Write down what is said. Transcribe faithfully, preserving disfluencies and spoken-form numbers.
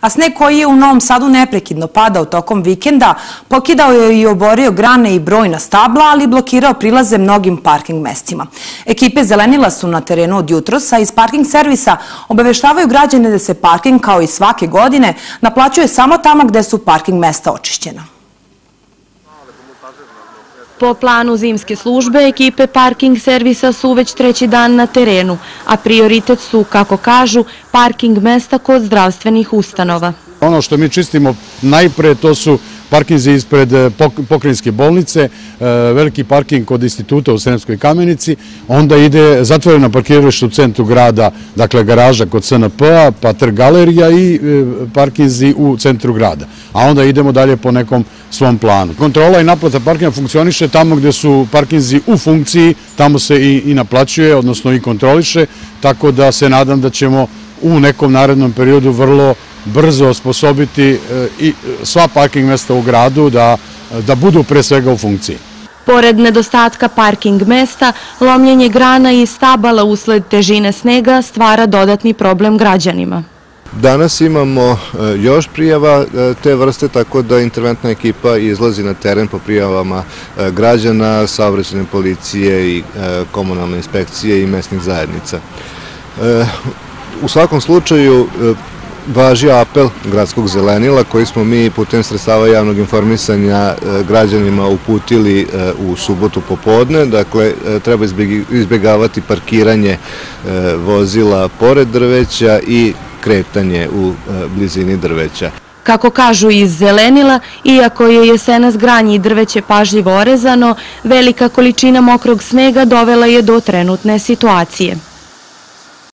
A sneg koji je u Novom Sadu neprekidno padao tokom vikenda, pokidao je i oborio grane i brojna stabla, ali i blokirao prilaze mnogim parking mestima. Ekipe Zelenila su na terenu od jutros, a iz parking servisa obaveštavaju građane da se parking, kao i svake godine, naplaćuje samo tamo gde su parking mesta očišćena. Po planu zimske službe, ekipe parking servisa su već treći dan na terenu, a prioritet su, kako kažu, parking mesta kod zdravstvenih ustanova. Ono što mi čistimo najpre to su parkinzi ispred pokrajinske bolnice, veliki parking kod instituta u Sremskoj Kamenici, onda ide zatvoreno parkiralište u centru grada, dakle garaža kod S N P-a, pa trg galerija i parkinzi u centru grada. A onda idemo dalje po nekom svom planu. Kontrola i naplata parkinga funkcioniše tamo gde su parkinzi u funkciji, tamo se i naplaćuje, odnosno i kontroliše, tako da se nadam da ćemo u nekom narednom periodu vrlo brzo osposobiti i sva parking mesta u gradu da budu pre svega u funkciji. Pored nedostatka parking mesta, lomljenje grana i stabala usled težine snega stvara dodatni problem građanima. Danas imamo još prijava te vrste, tako da interventna ekipa izlazi na teren po prijavama građana, saobraćajne policije i komunalne inspekcije i mesnih zajednica. U svakom slučaju važi apel gradskog Zelenila koji smo mi putem sredstava javnog informisanja građanima uputili u subotu popodne. Dakle, treba izbjegavati parkiranje vozila pored drveća i kretanje u blizini drveća. Kako kažu iz Zelenila, iako je jesenas granje i drveće pažljivo orezano, velika količina mokrog snega dovela je do trenutne situacije.